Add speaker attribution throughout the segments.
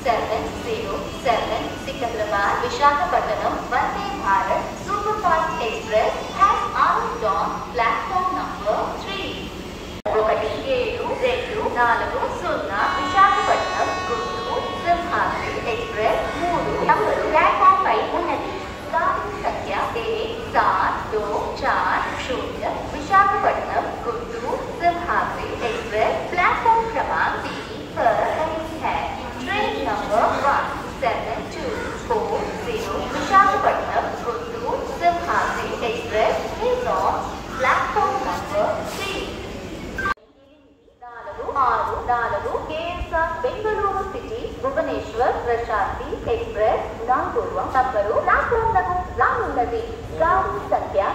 Speaker 1: 707 Secunderabad Visakhapatnam Vande Bharat Superfast Express has arrived on platform number 3. 1724 Visakhapatnam Guntur Simhadri express 3 number platform పై ఉన్నది. गाड़ी संख्या 1724 Visakhapatnam Guntur Simhadri express platform क्रमांक 3 पर खड़ी है। Train number 1724 Visakhapatnam Guntur Simhadri express is on platform number 3. 4 KSR Bengaluru city Bhubaneswar Prashanti express नागपूर नंबरू प्लाटफॉर्म रानुन्नदी। गाड़ी संख्या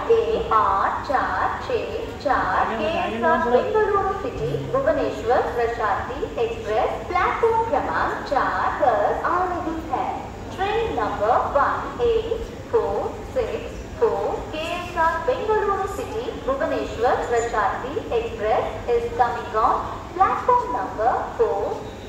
Speaker 1: 8464 KSR Bengaluru city Bhubaneswar Prashanti express platform क्रमांक 4 पर आ रही है। Train number 18464 KSR Bengaluru city Bhubaneswar Prashanti express is coming on platform number 4